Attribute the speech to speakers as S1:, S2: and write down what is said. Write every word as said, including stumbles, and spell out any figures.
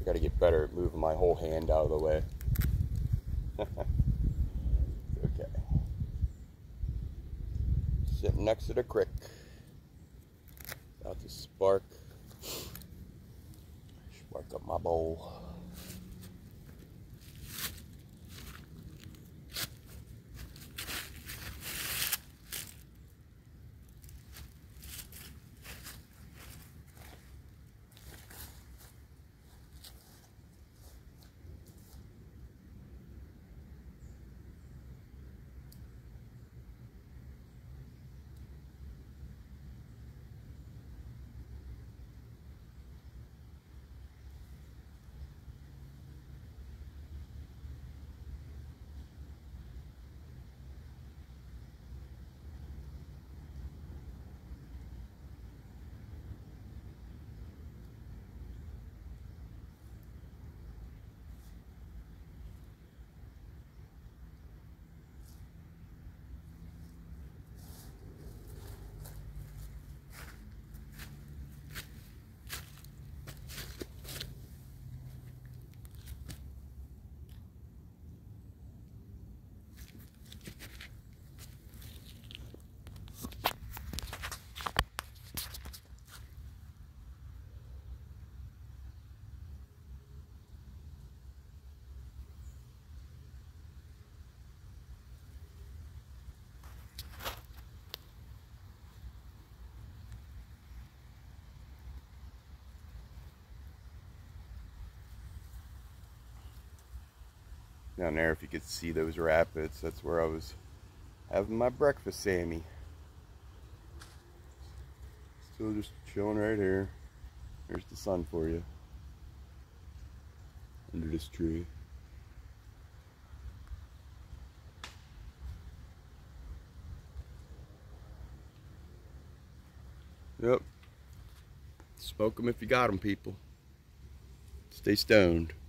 S1: I gotta get better at moving my whole hand out of the way. Okay. Sitting next to the creek. About to spark. Spark up my bowl. Down there, if you could see those rapids, that's where I was having my breakfast, Sammy. Still just chilling right here. There's the sun for you. Under this tree. Yep. Smoke them if you got them, people. Stay stoned.